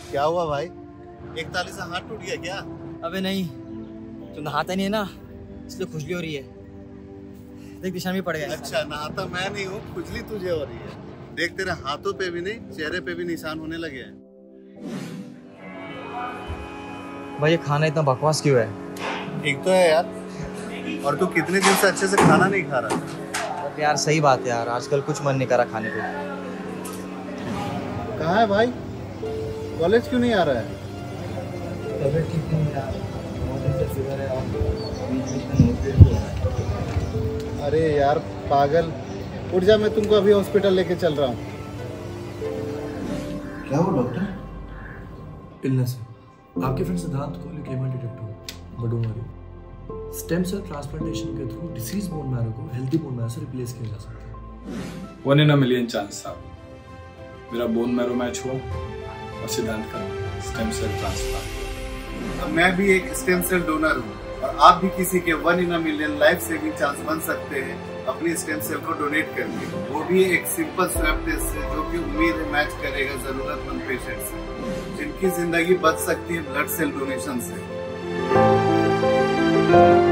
क्या हुआ भाई? एक ताली से हाथ टूट गया क्या? अबे नहीं, तू नहाता नहीं है ना, इसलिए खुजली हो रही है। देख दिशा में पड़ गया। अच्छा, नहाता मैं नहीं हूँ, खुजली तुझे हो रही है। देख तेरे हाथों पे भी नहीं, चेहरे पे भी निशान होने लगे हैं। भाई ये खाना इतना बकवास क्यों है? ठीक तो है यार, और तू कितने दिन से अच्छे से खाना नहीं खा रहा? अब यार सही बात है यार, आजकल कुछ मन नहीं कर रहा खाने को। कहाँ है भाई? कॉलेज क्यों नहीं आ रहा है? तबीयत ठीक नहीं यार, बहुत दिन से फीवर है और बीच बीच में नोट भी हो रहा है। अरे यार पागल, उठ जा, मैं तुमको अभी हॉस्पिटल लेके चल रहा हूँ। क्या हुआ डॉक्टर? इलनेस है। आपके फ्रेंड सिद्धांत को ल्यूकेमिया डिटेक्ट हुआ, but don't worry, stem cell transplantation के थ्रू डिसीज बोन मैरो को हेल्दी बोन मैरो से रिप्लेस किया जा सकता है। 1 in a million चांस था। मेरा बोन मैरो मैच हुआ और सिद्धांत का स्टेम सेल ट्रांसप्लांट। मैं भी एक स्टेम सेल डोनर हूँ और आप भी किसी के 1 in a million life saving chance बन सकते हैं अपनी स्टेम सेल को डोनेट करके, वो भी एक सिंपल स्वैब टेस्ट से, जो कि उम्मीद है मैच करेगा जरूरतमंद पेशेंट से, जिनकी जिंदगी बच सकती है ब्लड सेल डोनेशन से।